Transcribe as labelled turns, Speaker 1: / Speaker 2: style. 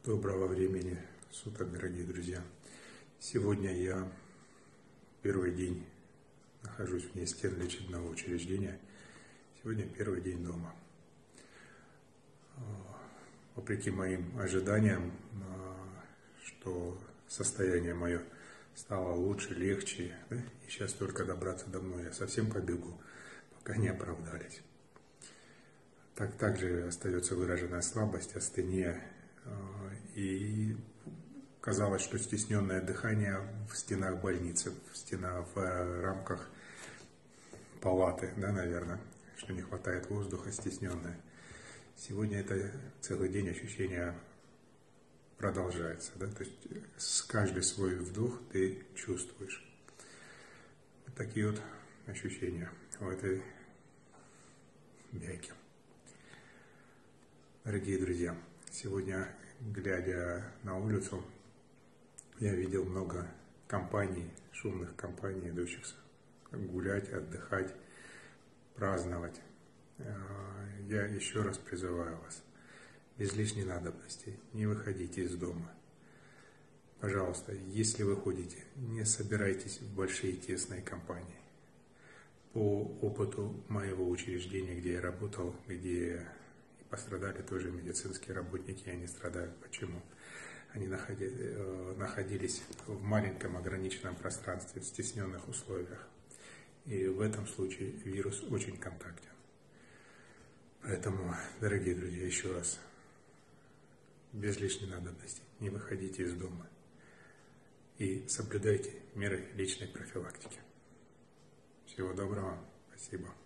Speaker 1: Доброго времени суток, дорогие друзья! Сегодня я первый день нахожусь вне стен лечебного учреждения. Сегодня первый день дома. Вопреки моим ожиданиям, что состояние мое стало лучше, легче, да? И сейчас только добраться домой я совсем побегу, пока не оправдались. Также остается выраженная слабость, астения. И казалось, что стесненное дыхание в стенах больницы, в рамках палаты, да, наверное, что не хватает воздуха, стесненное. Сегодня это целый день ощущение продолжается, да, то есть с каждый свой вдох ты чувствуешь. Вот такие вот ощущения у этой бяйки. Дорогие друзья, сегодня, глядя на улицу, я видел много компаний, шумных компаний, идущих гулять, отдыхать, праздновать. Я еще раз призываю вас, без лишней надобности, не выходите из дома. Пожалуйста, если вы ходите, не собирайтесь в большие тесные компании. По опыту моего учреждения, где я работал, где пострадали тоже медицинские работники, и они страдают. Почему? Они находились в маленьком ограниченном пространстве, в стесненных условиях. И в этом случае вирус очень контактен. Поэтому, дорогие друзья, еще раз, без лишней надобности не выходите из дома и соблюдайте меры личной профилактики. Всего доброго, спасибо.